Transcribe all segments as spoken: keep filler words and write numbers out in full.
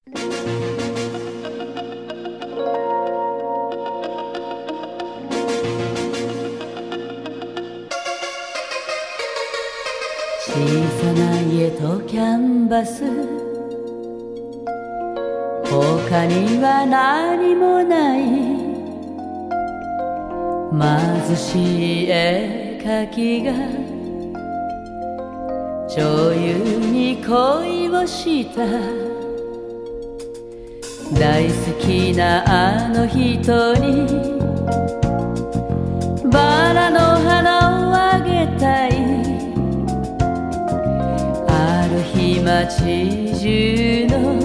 小さな家とキャンバス、他には何もない。貧しい絵描きが女優に恋をした。大好きなあの人にバラの花をあげたい。ある日街中の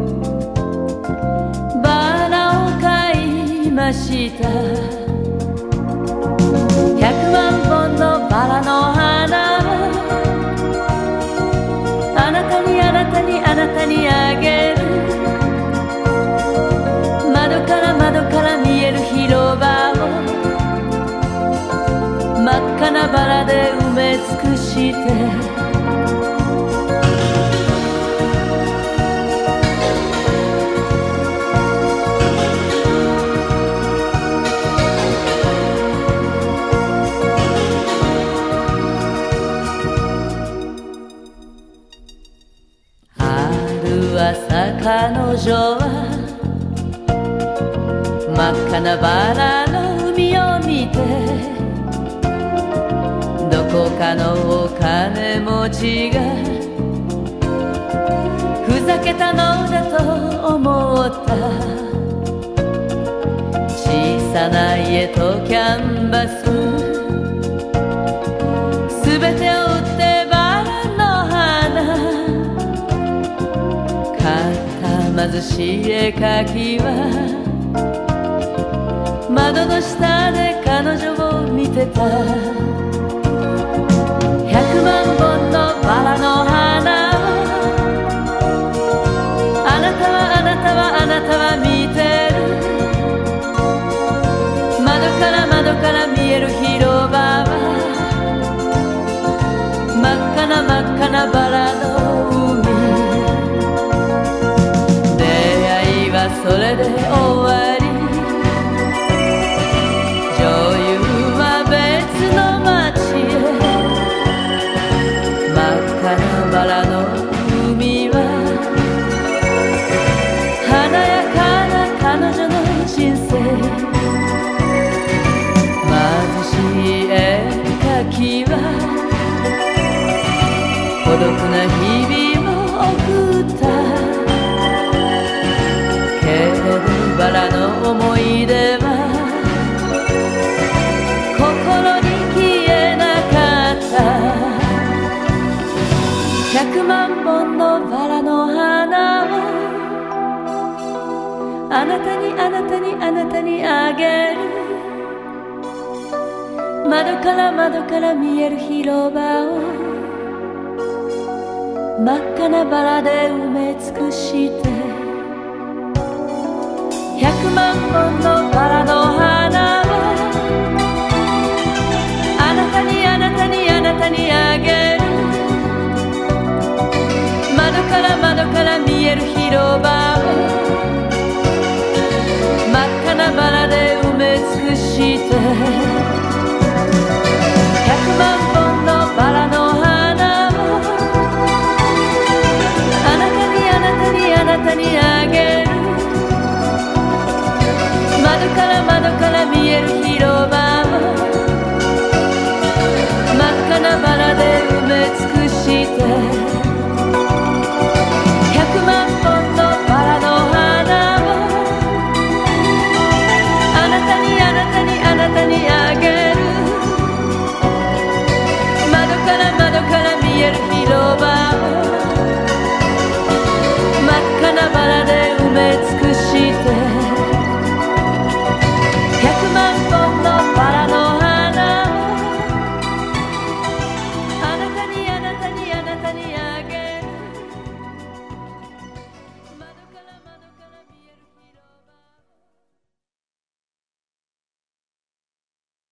バラを買いました。百万本のバラの花をあなたにあなたにあなたにあげる。窓から窓から見える広場を真っ赤なバラで埋め尽くして。朝彼女は真っ赤なバラの海を見て、どこかのお金持ちがふざけたのだと思った。小さな家とキャンバス、すべてを売ってバラの花。貧しい絵描きは窓の下で彼女を見てた。百万本のバラの花をあなたはあなたはあなたは見てる。窓から窓から見える広場は真っ赤な真っ赤なバラの海。それで終わり。女優は別の街へ。真っ赤なバラの海は華やかな彼女の人生。貧しい絵描きは孤独な日々を送った。バラの思い出は心に消えなかった。百万本のバラの花をあなたにあなたにあなたにあげる。窓から窓から見える広場を真っ赤なバラで埋め尽くして。百万本のバラの花をあなたにあなたにあなたにあげる。窓から窓から見える広場を真っ赤なバラで埋め尽くして。